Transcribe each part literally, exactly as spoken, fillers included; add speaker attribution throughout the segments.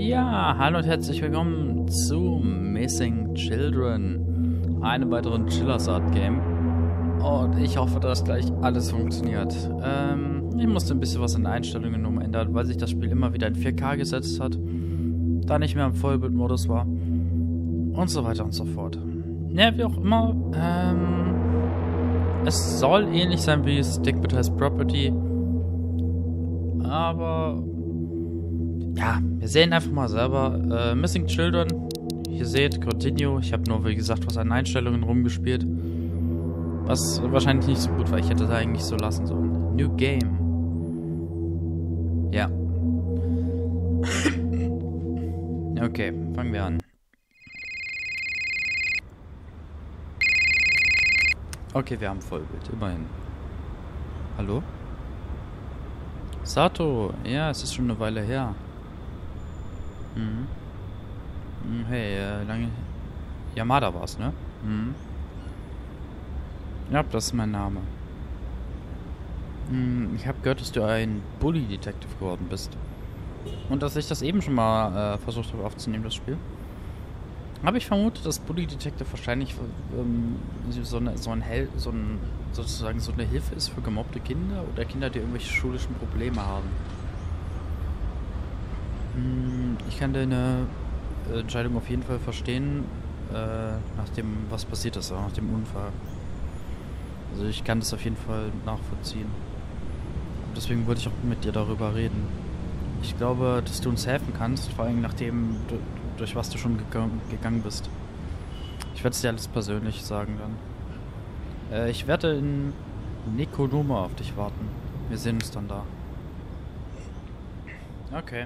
Speaker 1: Ja, hallo und herzlich willkommen zu Missing Children, einem weiteren Chillers-Art-Game. Und ich hoffe, dass gleich alles funktioniert. Ähm, ich musste ein bisschen was in den Einstellungen umändern, weil sich das Spiel immer wieder in vier K gesetzt hat, da nicht mehr im Vollbildmodus war und so weiter und so fort. Ja, wie auch immer, ähm, es soll ähnlich sein wie Stick-Bit Property, aber ja, wir sehen einfach mal selber. Äh, Missing Children. Ihr seht, Continue. Ich habe nur, wie gesagt, was an Einstellungen rumgespielt. Was wahrscheinlich nicht so gut war. Ich hätte das eigentlich so lassen sollen. New Game. Ja. Okay, fangen wir an. Okay, wir haben Vollbild. Immerhin. Hallo? Sato. Ja, es ist schon eine Weile her. Mhm. Hey, äh, lange... Yamada war's, ne? Mhm. Ja, das ist mein Name. Mhm, ich habe gehört, dass du ein Bully-Detective geworden bist. Und dass ich das eben schon mal äh, versucht habe aufzunehmen, das Spiel. Aber ich vermute, dass Bully-Detective wahrscheinlich ähm, so, eine, so ein Hel so ein, sozusagen so eine Hilfe ist für gemobbte Kinder oder Kinder, die irgendwelche schulischen Probleme haben. Ich kann deine Entscheidung auf jeden Fall verstehen, äh, nach dem, was passiert ist, auch nach dem Unfall. Also ich kann das auf jeden Fall nachvollziehen. Und deswegen wollte ich auch mit dir darüber reden. Ich glaube, dass du uns helfen kannst, vor allem nachdem, du, durch was du schon gegangen, gegangen bist. Ich werde es dir alles persönlich sagen dann. Äh, ich werde in Nekonoma auf dich warten. Wir sehen uns dann da. Okay.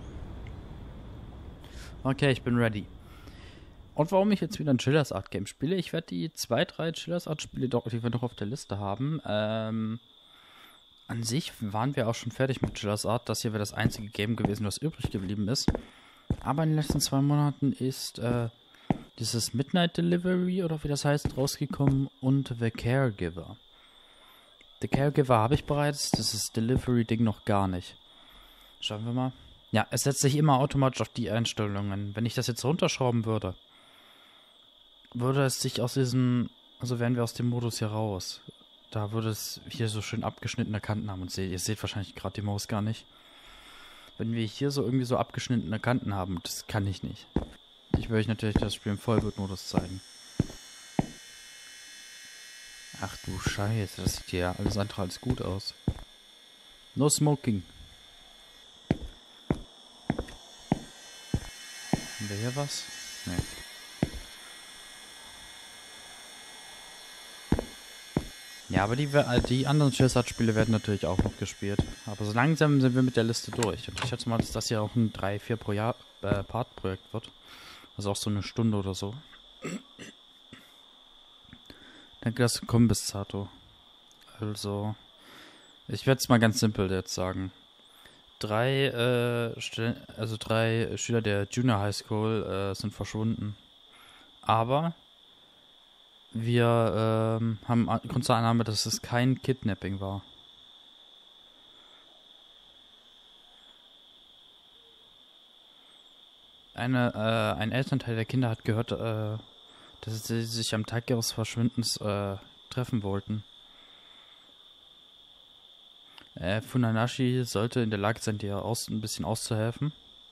Speaker 1: Okay, ich bin ready. Und warum ich jetzt wieder ein Chillers Art Game spiele? Ich werde die zwei, drei Chillers Art Spiele, die wir noch auf der Liste haben. Ähm, an sich waren wir auch schon fertig mit Chillers Art. Das hier wäre das einzige Game gewesen, was übrig geblieben ist. Aber in den letzten zwei Monaten ist äh, dieses Midnight Delivery oder wie das heißt rausgekommen und The Caregiver. The Caregiver habe ich bereits, dieses Delivery-Ding noch gar nicht. Schauen wir mal. Ja, es setzt sich immer automatisch auf die Einstellungen. Wenn ich das jetzt runterschrauben würde, würde es sich aus diesem, also wären wir aus dem Modus hier raus. Da würde es hier so schön abgeschnittene Kanten haben. Und seht, ihr seht wahrscheinlich gerade die Maus gar nicht. Wenn wir hier so irgendwie so abgeschnittene Kanten haben, das kann ich nicht. Ich will euch natürlich das Spiel im Vollbildmodus zeigen. Ach du Scheiße, das sieht ja alles andere als gut aus. No smoking. Haben wir hier was? Nee. Ja, aber die, die anderen Chillers-Art-Spiele werden natürlich auch noch gespielt. Aber so langsam sind wir mit der Liste durch. Und ich schätze mal, dass das hier auch ein drei vier pro Jahr äh, Part-Projekt wird. Also auch so eine Stunde oder so. Danke, dass du gekommen bist, Sato. Also, ich werde es mal ganz simpel jetzt sagen. Drei, äh, Stell also drei Schüler der Junior High School äh, sind verschwunden. Aber wir ähm, haben Grund zur Annahme, dass es kein Kidnapping war. Eine, äh, ein Elternteil der Kinder hat gehört, äh, dass sie sich am Tag ihres Verschwindens äh, treffen wollten. Äh, Funanashi sollte in der Lage sein, dir aus, ein bisschen auszuhelfen.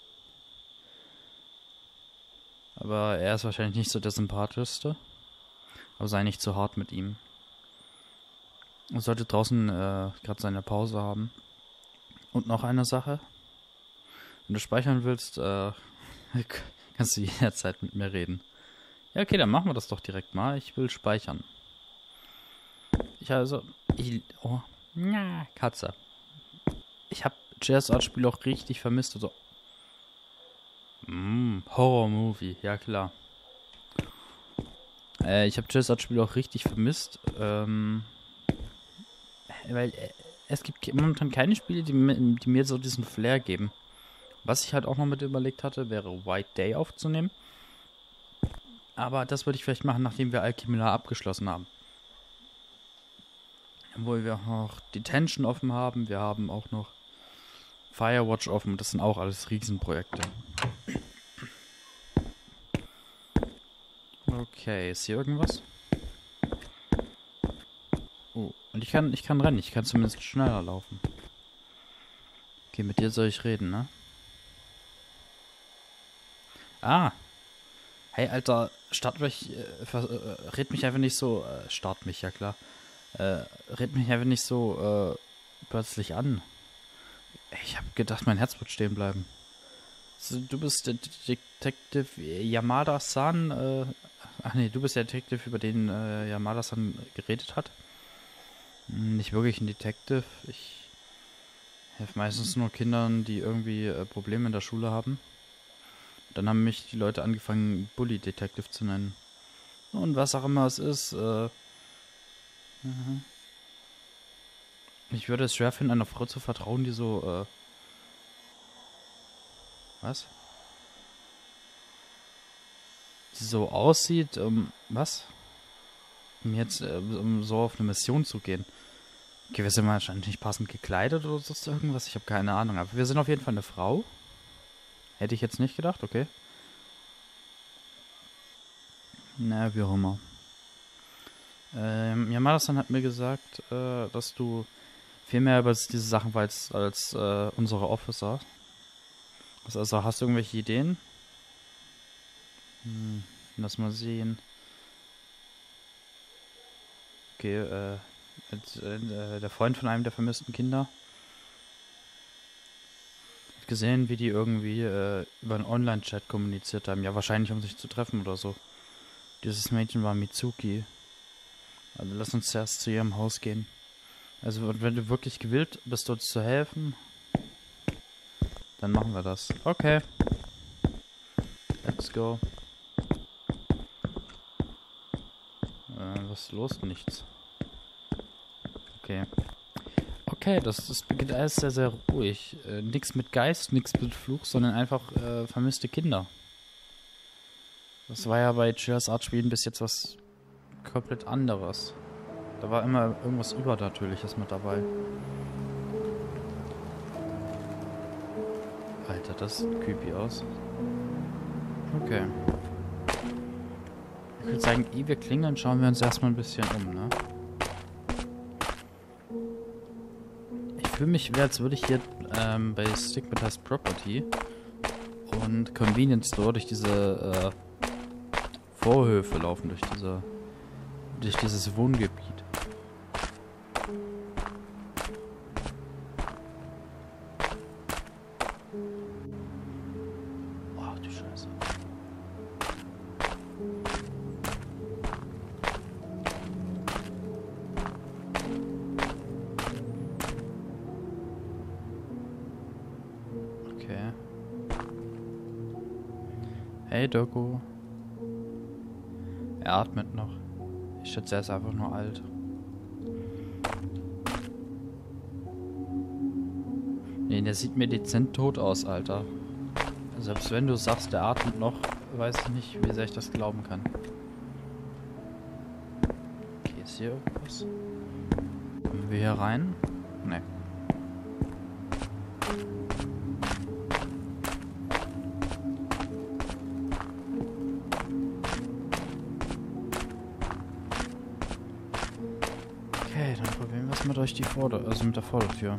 Speaker 1: Aber er ist wahrscheinlich nicht so der sympathischste. Aber sei nicht zu hart mit ihm. Er sollte draußen äh, gerade seine Pause haben. Und noch eine Sache. Wenn du speichern willst, äh, kannst du jederzeit mit mir reden. Ja, okay, dann machen wir das doch direkt mal. Ich will speichern. Ich also... Ich, oh... Na, Katze. Ich habe Chillers Art Spiel auch richtig vermisst. Also. Mm, Horror-Movie, ja klar. Äh, ich habe Chillers Art Spiel auch richtig vermisst. Ähm, weil äh, es gibt momentan keine Spiele, die, die mir so diesen Flair geben. Was ich halt auch noch mit überlegt hatte, wäre White Day aufzunehmen. Aber das würde ich vielleicht machen, nachdem wir Alchemilla abgeschlossen haben. Wo wir auch noch Detention offen haben. Wir haben auch noch Firewatch offen. Das sind auch alles Riesenprojekte. Okay, ist hier irgendwas? Oh, und ich kann, ich kann rennen. Ich kann zumindest schneller laufen. Okay, mit dir soll ich reden, ne? Ah! Hey, Alter, start mich, äh, ver- äh, red mich einfach nicht so, äh, start mich, ja klar. Äh, red mich einfach nicht so, äh, plötzlich an. Ich hab gedacht, mein Herz wird stehen bleiben. So, du bist der Detective Yamada-san, äh, ach nee, du bist der Detective, über den, äh, Yamada-san geredet hat. Hm, Nicht wirklich ein Detective. Ich helfe meistens nur Kindern, die irgendwie, äh, Probleme in der Schule haben. Dann haben mich die Leute angefangen, Bully Detective zu nennen. Und was auch immer es ist, äh, mhm. Ich würde es schwer finden, einer Frau zu vertrauen, die so, äh, was? Die so aussieht, um, was? Um jetzt, äh, um so auf eine Mission zu gehen. Okay, wir sind wahrscheinlich nicht passend gekleidet oder sonst irgendwas, ich habe keine Ahnung. Aber wir sind auf jeden Fall eine Frau. Hätte ich jetzt nicht gedacht, okay. Na, wie auch immer. Ähm, Yamada-san hat mir gesagt, äh, dass du viel mehr über diese Sachen weißt als äh, unsere Officer. Also, also hast du irgendwelche Ideen? Hm, lass mal sehen. Okay, äh, jetzt, äh, der Freund von einem der vermissten Kinder hat gesehen, wie die irgendwie äh, über einen Online-Chat kommuniziert haben. Ja, wahrscheinlich, um sich zu treffen oder so. Dieses Mädchen war Mitsuki. Also lass uns zuerst zu ihrem Haus gehen. Also wenn du wirklich gewillt bist, uns zu helfen, dann machen wir das. Okay, let's go. Äh, was ist los? Nichts. Okay. Okay, das, das beginnt alles sehr, sehr ruhig. Äh, nix mit Geist, nix mit Fluch, sondern einfach äh, vermisste Kinder. Das war ja bei Chillers Art Spielen bis jetzt was komplett anderes. Da war immer irgendwas Übernatürliches mit dabei. Alter, das sieht creepy aus. Okay. Ich würde sagen, ehe wir klingeln, schauen wir uns erstmal ein bisschen um, ne? Ich fühle mich, als würde ich hier ähm, bei Stigmatized Property und Convenience Store durch diese äh, Vorhöfe laufen, durch diese durch dieses Wohngebiet. Oh, du Scheiße. Okay. Hey, Doku. Er atmet noch. Ich schätze, er ist einfach nur alt. Nee, der sieht mir dezent tot aus, Alter. Selbst wenn du sagst, der atmet noch, weiß ich nicht, wie sehr ich das glauben kann. Okay, ist hier irgendwas? Kommen wir hier rein? Nee. Okay, dann probieren wir es mal durch die Vorder-, also mit der Vordertür.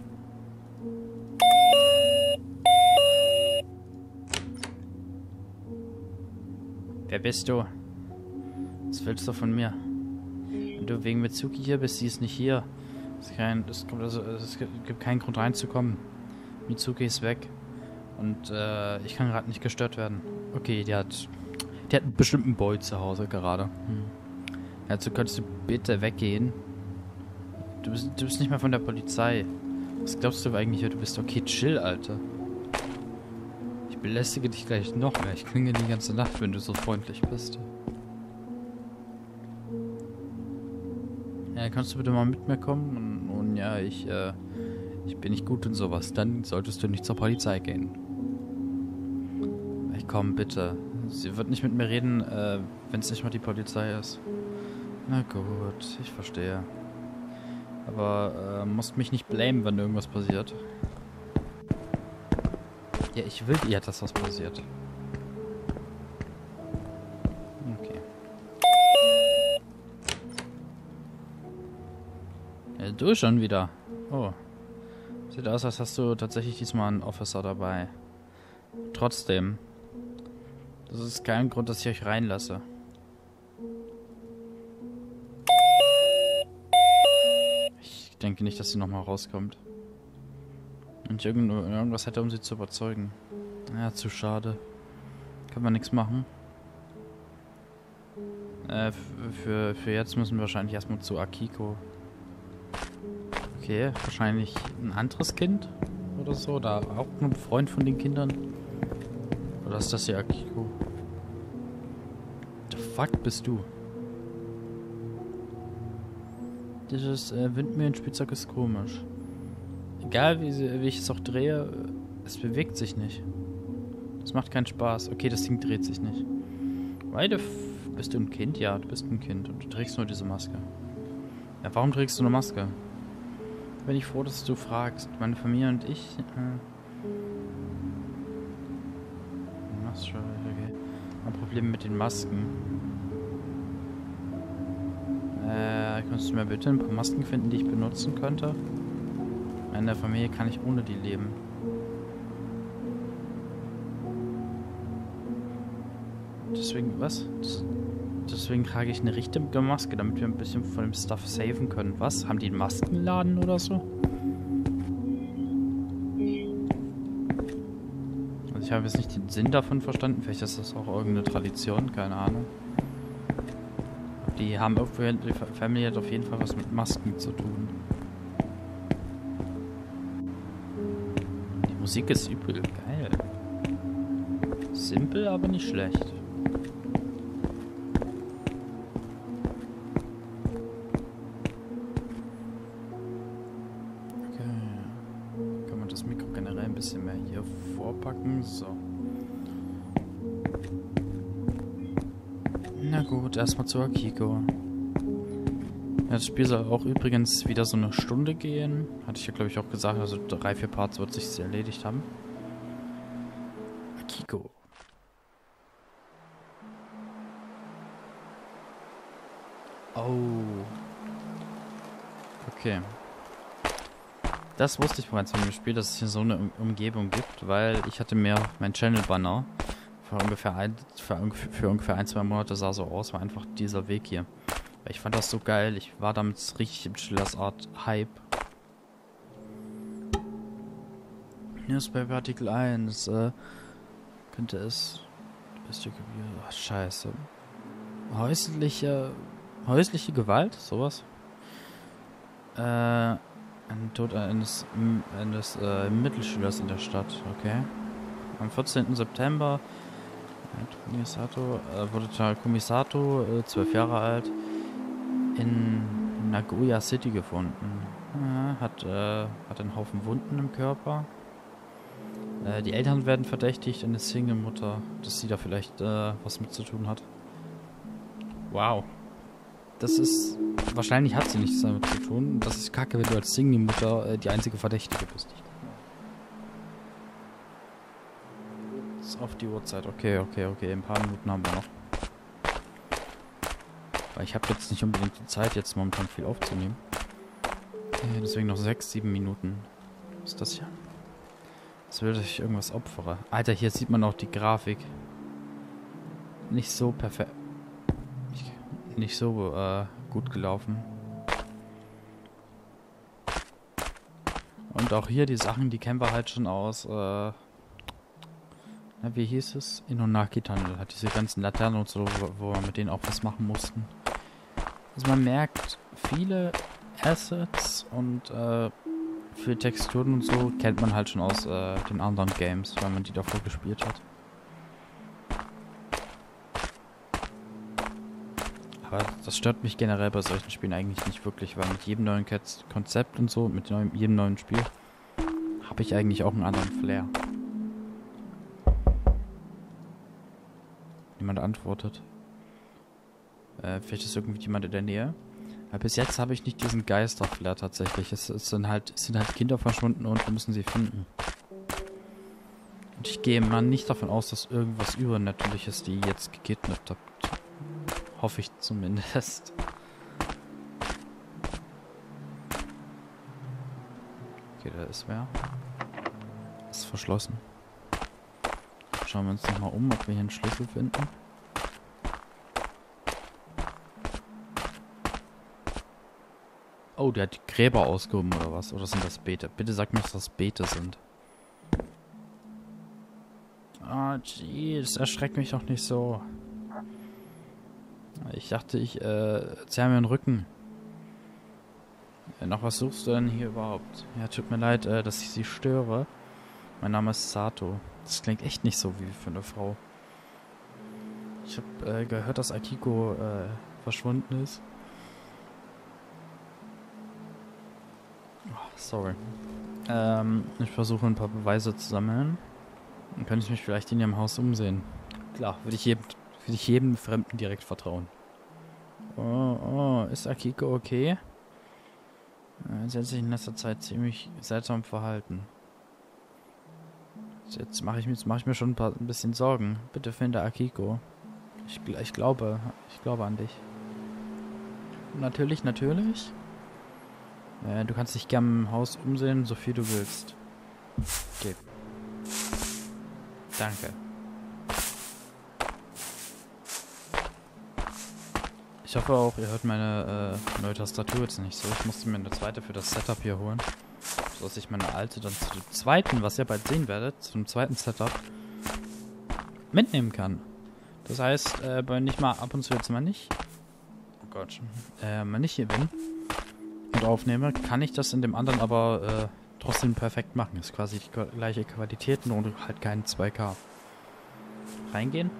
Speaker 1: Wer bist du? Was willst du von mir? Wenn du wegen Mitsuki hier bist, sie ist nicht hier. Es, kein, es, kommt also, es gibt keinen Grund reinzukommen. Mitsuki ist weg. Und äh, ich kann gerade nicht gestört werden. Okay, die hat, die hat einen bestimmten Boy zu Hause gerade. Hm. Also könntest du bitte weggehen. Du bist, du bist nicht mehr von der Polizei. Was glaubst du eigentlich, wer du bist? Okay, chill, Alter. Ich belästige dich gleich noch mehr. Ich klinge die ganze Nacht, wenn du so freundlich bist. Ja, kannst du bitte mal mit mir kommen? Und, und ja, ich, äh, ich bin nicht gut in sowas. Dann solltest du nicht zur Polizei gehen. Ich komm, bitte. Sie wird nicht mit mir reden, äh, wenn es nicht mal die Polizei ist. Na gut, ich verstehe. Aber, äh, musst mich nicht blamen, wenn irgendwas passiert. Ja, ich will ja, dass was passiert. Okay. Ja, du schon wieder. Oh. Sieht aus, als hast du tatsächlich diesmal einen Officer dabei. Trotzdem. Das ist kein Grund, dass ich euch reinlasse. Ich denke nicht, dass sie nochmal rauskommt. Und ich irgend irgendwas hätte, um sie zu überzeugen. Ja, zu schade. Kann man nichts machen. Äh, für, für jetzt müssen wir wahrscheinlich erstmal zu Akiko. Okay, wahrscheinlich ein anderes Kind oder so. Oder auch ein Freund von den Kindern. Oder ist das hier Akiko? The fuck bist du? Dieses äh, Windmühlenspielzeug ist komisch. Egal wie, sie, wie ich es auch drehe, es bewegt sich nicht. Das macht keinen Spaß. Okay, das Ding dreht sich nicht. Why the f... Bist du ein Kind? Ja, du bist ein Kind und du trägst nur diese Maske. Ja, warum trägst du eine Maske? Bin ich froh, dass du fragst. Meine Familie und ich... Äh, okay. Ein Problem mit den Masken. Äh, könntest du mir bitte ein paar Masken finden, die ich benutzen könnte? In der Familie kann ich ohne die leben. Deswegen, was? Das, deswegen trage ich eine richtige Maske, damit wir ein bisschen von dem Stuff saven können. Was? Haben die einen Maskenladen oder so? Also ich habe jetzt nicht den Sinn davon verstanden. Vielleicht ist das auch irgendeine Tradition, keine Ahnung. Die haben irgendwie, die Family hat auf jeden Fall was mit Masken zu tun. Die Musik ist übel geil. Simpel, aber nicht schlecht. Bisschen mehr hier vorpacken. So. Na gut, erstmal zu Akiko. Ja, das Spiel soll auch übrigens wieder so eine Stunde gehen. Hatte ich ja, glaube ich, auch gesagt. Also drei, vier Parts wird sich erledigt haben. Akiko. Oh. Okay. Das wusste ich bereits von dem Spiel, dass es hier so eine um Umgebung gibt, weil ich hatte mir mein Channel-Banner für ungefähr ein, für, für ungefähr ein, zwei Monate sah so aus, war einfach dieser Weg hier. Weil ich fand das so geil, ich war damit richtig im Chillers Art Hype. Newspaper Artikel eins, äh, könnte es... Ach, scheiße. Häusliche... Häusliche Gewalt? Sowas? Äh... Ein Tod eines, eines äh, Mittelschülers in der Stadt, okay. Am vierzehnten September Kumisato, äh, wurde Kumisato, äh, zwölf Jahre alt, in Nagoya City gefunden. Äh, hat, äh, hat einen Haufen Wunden im Körper. Äh, die Eltern werden verdächtigt, eine Single-Mutter, dass sie da vielleicht äh, was mit zu tun hat. Wow. Das ist... Wahrscheinlich hat sie nichts damit zu tun. Das ist kacke, wenn du als Single-Mutter äh, die einzige Verdächtige bist. Das ist auf die Uhrzeit. Okay, okay, okay. Ein paar Minuten haben wir noch. Weil ich habe jetzt nicht unbedingt die Zeit, jetzt momentan viel aufzunehmen. Äh, deswegen noch sechs, sieben Minuten. Was ist das hier? Als würde ich irgendwas opfere. Alter, hier sieht man auch die Grafik. Nicht so perfekt. Nicht so äh, gut gelaufen. Und auch hier die Sachen, die kennen wir halt schon aus, äh, na, wie hieß es? Inonaki-Tunnel. Hat diese ganzen Laternen und so, wo, wo wir mit denen auch was machen mussten. Also man merkt, viele Assets und äh, viele Texturen und so kennt man halt schon aus äh, den anderen Games, weil man die davor gespielt hat. Aber das stört mich generell bei solchen Spielen eigentlich nicht wirklich, weil mit jedem neuen Konzept und so, mit neuem, jedem neuen Spiel, habe ich eigentlich auch einen anderen Flair. Niemand antwortet. Äh, vielleicht ist irgendwie jemand in der Nähe. Aber bis jetzt habe ich nicht diesen Geister-Flair tatsächlich. Es, es, sind halt, es sind halt Kinder verschwunden und wir müssen sie finden. Und ich gehe mal nicht davon aus, dass irgendwas Übernatürliches die jetzt gekidnappt hat. Hoffe ich zumindest. da ist wer. Ist verschlossen. Schauen wir uns nochmal um, ob wir hier einen Schlüssel finden. Oh, der hat die Gräber ausgehoben oder was? Oder sind das Beete? Bitte sag mir, dass das Beete sind. Ah, oh, jeez, erschreckt mich doch nicht so. Ich dachte, ich äh, zerr mir den Rücken. Äh, nach was suchst du denn hier überhaupt? Ja, tut mir leid, äh, dass ich Sie störe. Mein Name ist Sato. Das klingt echt nicht so wie für eine Frau. Ich habe äh, gehört, dass Akiko äh, verschwunden ist. Oh, sorry. Ähm, ich versuche ein paar Beweise zu sammeln. Dann könnte ich mich vielleicht in ihrem Haus umsehen. Klar, würde ich jedem, würde ich jedem Fremden direkt vertrauen. Oh, oh, ist Akiko okay? Sie hat sich in letzter Zeit ziemlich seltsam verhalten. Jetzt mache ich, mach ich mir schon ein, paar, ein bisschen Sorgen. Bitte finde Akiko. Ich, ich glaube, ich glaube an dich. Natürlich, natürlich. Äh, du kannst dich gerne im Haus umsehen, so viel du willst. Okay. Danke. Ich hoffe auch, ihr hört meine äh, neue Tastatur jetzt nicht so. Ich musste mir eine zweite für das Setup hier holen. So dass ich meine alte dann zu dem zweiten, was ihr bald sehen werdet, zum zweiten Setup mitnehmen kann. Das heißt, äh, wenn ich mal ab und zu jetzt mal nicht, oh Gott, äh, mal nicht hier bin und aufnehme, kann ich das in dem anderen aber äh, trotzdem perfekt machen. Ist quasi die gleiche Qualität, nur halt kein zwei K. Reingehen?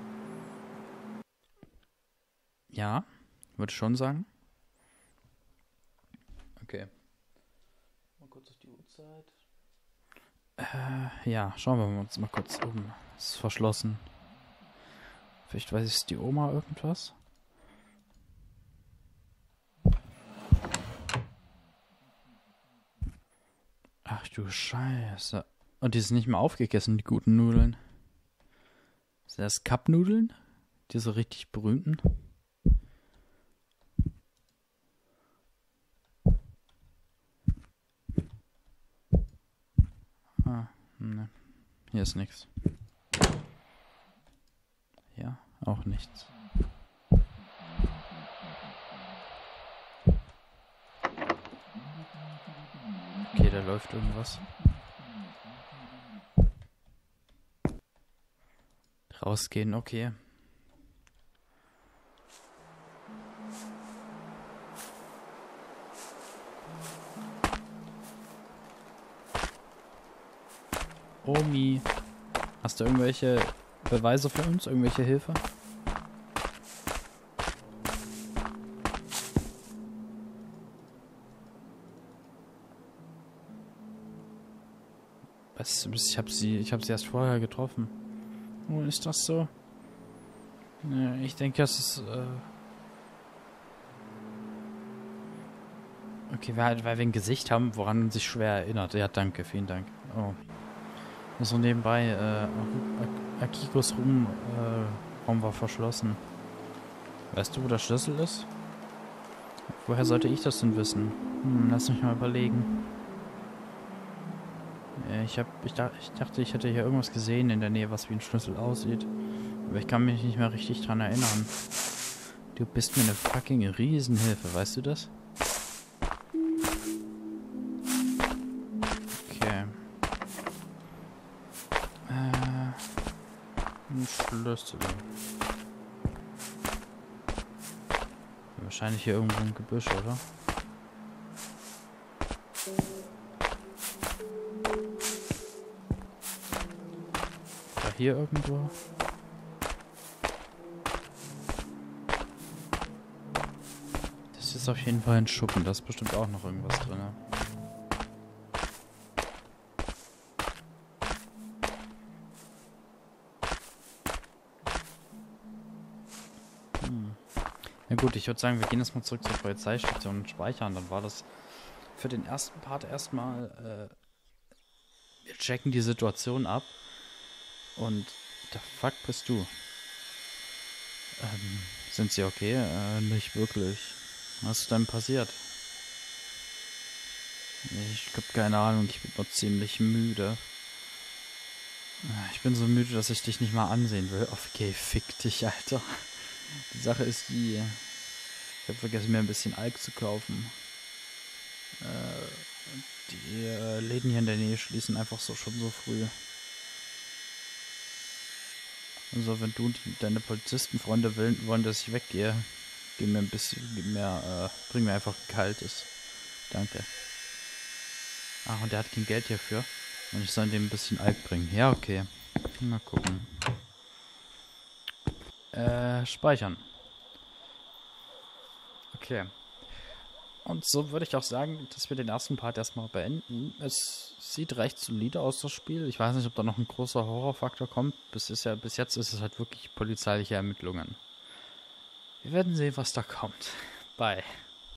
Speaker 1: Ja, würde ich schon sagen. Okay. Mal kurz auf die Uhrzeit. Äh, ja, schauen wir uns mal kurz um. Ist verschlossen. Vielleicht weiß ich, die Oma irgendwas? Ach du Scheiße. Und die sind nicht mehr aufgegessen, die guten Nudeln. Sind das Cup-Nudeln? Diese richtig berühmten? Ah, ne. Hier ist nichts. Ja, auch nichts. Okay, da läuft irgendwas. Rausgehen, okay. Omi, hast du irgendwelche Beweise für uns? Irgendwelche Hilfe? Was, ich habe sie, ich habe sie erst vorher getroffen. Oh, ist das so? Ja, ich denke, es ist, äh okay, weil, weil wir ein Gesicht haben, woran man sich schwer erinnert. Ja, danke, vielen Dank. Oh. So nebenbei, äh, Ak Akikos Raum, äh, Raum war verschlossen. Weißt du, wo der Schlüssel ist? Woher sollte ich das denn wissen? Hm, lass mich mal überlegen. Äh, ich hab, ich, da, ich dachte, ich hätte hier irgendwas gesehen in der Nähe, was wie ein Schlüssel aussieht. Aber ich kann mich nicht mehr richtig dran erinnern. Du bist mir eine fucking Riesenhilfe, weißt du das? Okay. Äh, ein Schlüssel. Wahrscheinlich hier irgendwo im Gebüsch, oder? Oder hier irgendwo? Das ist auf jeden Fall ein Schuppen, da ist bestimmt auch noch irgendwas drin. Hm. Na gut, ich würde sagen, wir gehen jetzt mal zurück zur Polizeistation und speichern. Dann war das für den ersten Part erstmal, äh, wir checken die Situation ab. Und, the fuck bist du? Ähm, sind sie okay? Äh, nicht wirklich. Was ist denn passiert? Ich hab keine Ahnung, ich bin nur ziemlich müde. Ich bin so müde, dass ich dich nicht mal ansehen will. Okay, fick dich, Alter. Die Sache ist die, ich habe vergessen, mir ein bisschen Alk zu kaufen. Äh, die äh, Läden hier in der Nähe schließen einfach so schon so früh. Also wenn du und deine Polizistenfreunde wollen, wollen, dass ich weggehe, gib mir ein bisschen, gib mir, äh, bring mir einfach ein kaltes. Danke. Ach, und der hat kein Geld hierfür. Und ich soll dem ein bisschen Alk bringen. Ja, okay. Mal gucken. Äh, speichern. Okay. Und so würde ich auch sagen, dass wir den ersten Part erstmal beenden. Es sieht recht solide aus, das Spiel. Ich weiß nicht, ob da noch ein großer Horrorfaktor kommt. Bis, ist ja, bis jetzt ist es halt wirklich polizeiliche Ermittlungen. Wir werden sehen, was da kommt. Bye.